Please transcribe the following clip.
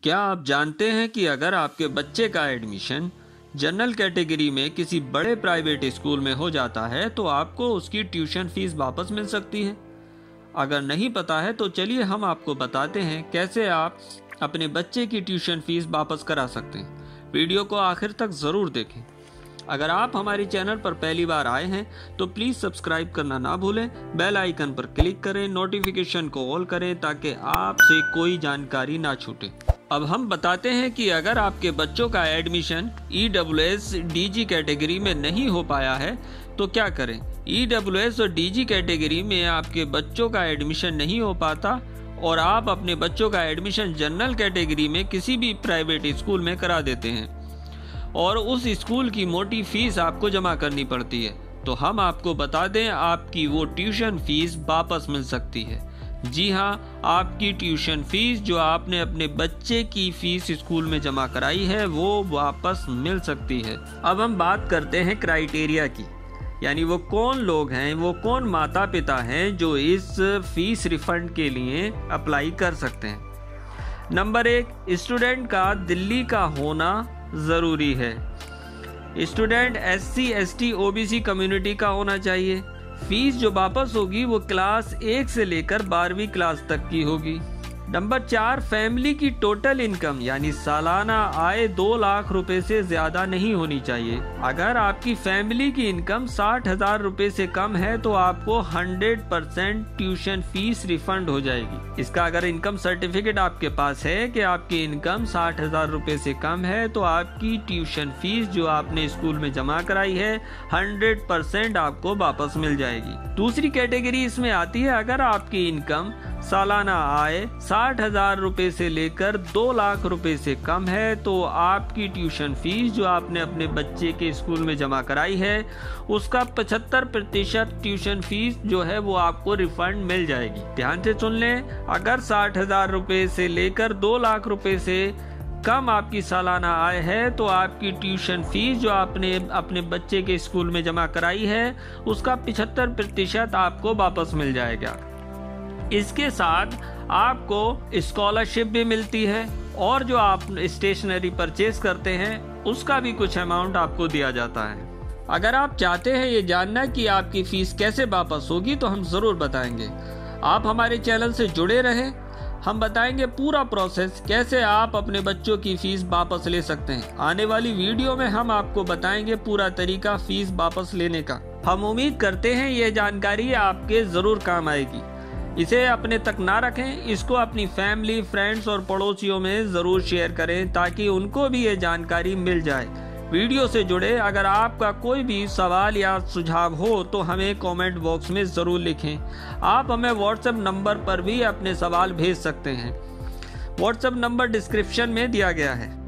क्या आप जानते हैं कि अगर आपके बच्चे का एडमिशन जनरल कैटेगरी में किसी बड़े प्राइवेट स्कूल में हो जाता है तो आपको उसकी ट्यूशन फीस वापस मिल सकती है। अगर नहीं पता है तो चलिए हम आपको बताते हैं कैसे आप अपने बच्चे की ट्यूशन फीस वापस करा सकते हैं। वीडियो को आखिर तक ज़रूर देखें। अगर आप हमारे चैनल पर पहली बार आए हैं तो प्लीज़ सब्सक्राइब करना ना भूलें, बेल आइकन पर क्लिक करें, नोटिफिकेशन को ऑल करें ताकि आपसे कोई जानकारी ना छूटे। अब हम बताते हैं कि अगर आपके बच्चों का एडमिशन EWS DG कैटेगरी में नहीं हो पाया है तो क्या करें। EWS और DG कैटेगरी में आपके बच्चों का एडमिशन नहीं हो पाता और आप अपने बच्चों का एडमिशन जनरल कैटेगरी में किसी भी प्राइवेट स्कूल में करा देते हैं और उस स्कूल की मोटी फीस आपको जमा करनी पड़ती है, तो हम आपको बता दें आपकी वो ट्यूशन फीस वापस मिल सकती है। जी हाँ, आपकी ट्यूशन फीस जो आपने अपने बच्चे की फीस स्कूल में जमा कराई है वो वापस मिल सकती है। अब हम बात करते हैं क्राइटेरिया की, यानी वो कौन लोग हैं, वो कौन माता पिता हैं जो इस फीस रिफंड के लिए अप्लाई कर सकते हैं। नंबर 1, स्टूडेंट का दिल्ली का होना ज़रूरी है। Student SC ST OBC community का होना चाहिए। फीस जो वापस होगी वो क्लास 1 से लेकर 12वीं क्लास तक की होगी। नंबर 4, फैमिली की टोटल इनकम यानी सालाना आय 2 लाख रुपए से ज्यादा नहीं होनी चाहिए। अगर आपकी फैमिली की इनकम 60,000 रुपए से कम है तो आपको 100% ट्यूशन फीस रिफंड हो जाएगी। इसका अगर इनकम सर्टिफिकेट आपके पास है कि आपकी इनकम 60,000 रुपए से कम है तो आपकी ट्यूशन फीस जो आपने स्कूल में जमा कराई है 100% आपको वापस मिल जाएगी। दूसरी कैटेगरी इसमें आती है अगर आपकी इनकम सालाना आय 60,000 रुपए से लेकर 2 लाख रुपए से कम है तो आपकी ट्यूशन फीस जो आपने अपने बच्चे के स्कूल में जमा कराई है उसका 75% ट्यूशन फीस जो है वो आपको रिफंड मिल जाएगी। ध्यान से सुन लें, अगर 60,000 रुपए से लेकर 2 लाख रुपए से कम आपकी सालाना आय है तो आपकी ट्यूशन फीस जो आपने अपने बच्चे के स्कूल में जमा कराई है उसका 75% आपको वापस मिल जाएगा। इसके साथ आपको स्कॉलरशिप भी मिलती है और जो आप स्टेशनरी परचेज करते हैं उसका भी कुछ अमाउंट आपको दिया जाता है। अगर आप चाहते हैं ये जानना कि आपकी फीस कैसे वापस होगी तो हम ज़रूर बताएंगे। आप हमारे चैनल से जुड़े रहें, हम बताएंगे पूरा प्रोसेस कैसे आप अपने बच्चों की फीस वापस ले सकते हैं। आने वाली वीडियो में हम आपको बताएंगे पूरा तरीका फीस वापस लेने का। हम उम्मीद करते हैं ये जानकारी आपके ज़रूर काम आएगी। इसे अपने तक ना रखें, इसको अपनी फैमिली, फ्रेंड्स और पड़ोसियों में ज़रूर शेयर करें ताकि उनको भी ये जानकारी मिल जाए। वीडियो से जुड़े अगर आपका कोई भी सवाल या सुझाव हो तो हमें कमेंट बॉक्स में ज़रूर लिखें। आप हमें व्हाट्सएप नंबर पर भी अपने सवाल भेज सकते हैं। व्हाट्सएप नंबर डिस्क्रिप्शन में दिया गया है।